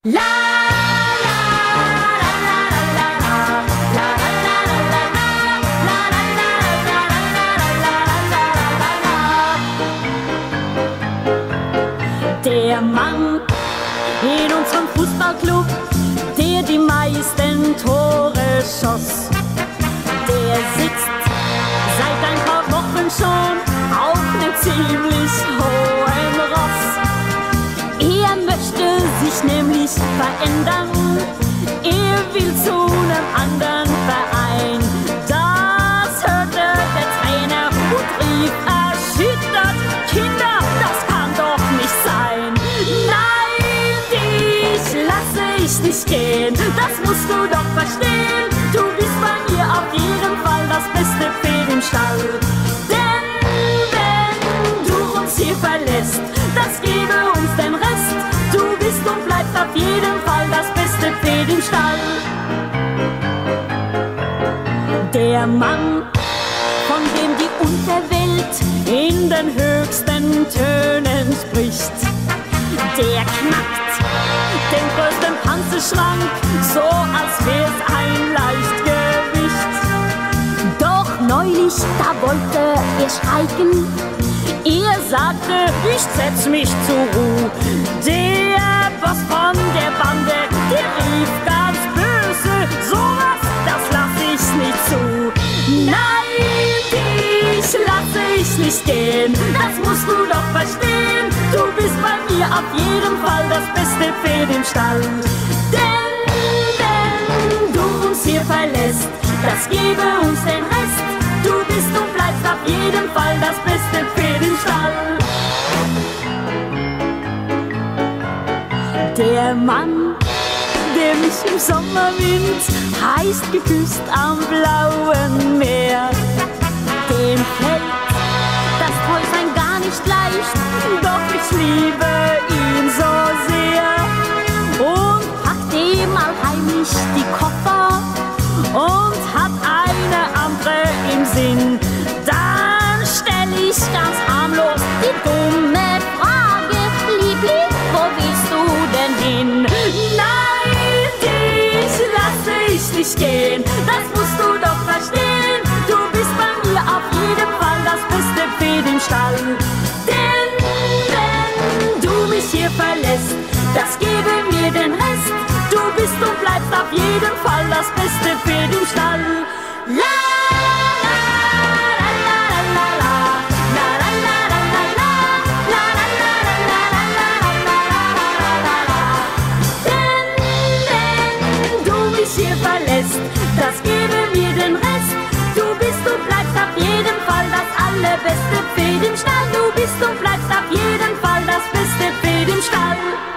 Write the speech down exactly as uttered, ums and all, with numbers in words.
La la la la la la la la la la. Der Mann in unserem Fußballclub, der die meisten Tore schoss, der sitzt seit ein paar Wochen schon auf nem ziemlich hohen Ross. Er möchte sich nämlich verändern, er will zu einem anderen Verein. Das hörte der Trainer und rief erschüttert: Kinder, das kann doch nicht sein. Nein, dich lasse ich nicht gehen, das musst du doch verstehen. Du bist bei mir auf jeden Fall das beste Pferd im Stall. Denn wenn du uns hier verlässt, das gebe uns den Rest. Du bist und bleibst auf jeden Fall das beste Pferd im Stall. Der Mann, von dem die Unterwelt in den höchsten Tönen spricht, der knackt den größten Panzerschrank, so als wär's ein Leichtgewicht. Doch neulich, da wollte er streiken, er sagte: Ich setz mich zur Ruhe. Der Boss von der Bande, der rief ganz böse: Sowas, das lass ich nicht zu. Nein, dich lasse ich nicht gehen, das musst du doch verstehen. Du bist bei mir auf jeden Fall das beste Pferd im Stall. Denn wenn du uns hier verlässt, das gebe uns den Rest. Du bist und bleibst auf jeden Fall das beste Pferd im Stall. Der Mann, der mich im Sommerwind heiß geküsst am blauen Meer, dem fällt das Treusein gar nicht leicht, doch ich liebe ihn so sehr. Und packt ihm mal heimlich die Koffer und hat eine andere im Sinn. Dann stell ich ganz harmlos die dumme Frage: Liebling, wo willst du denn hin? Nein, dich lasse ich nicht gehen, das musst du doch verstehen. Du bist bei mir auf jeden Fall das beste Pferd im Stall. Denn wenn du mich hier verlässt, das gebe mir den Rest. Du bist und bleibst auf jeden Fall das beste Pferd im Stall. La das gebe mir den Rest. Du bist und bleibst auf jeden Fall das allerbeste Pferd im Stall. Du bist und bleibst auf jeden Fall das beste Pferd im Stall.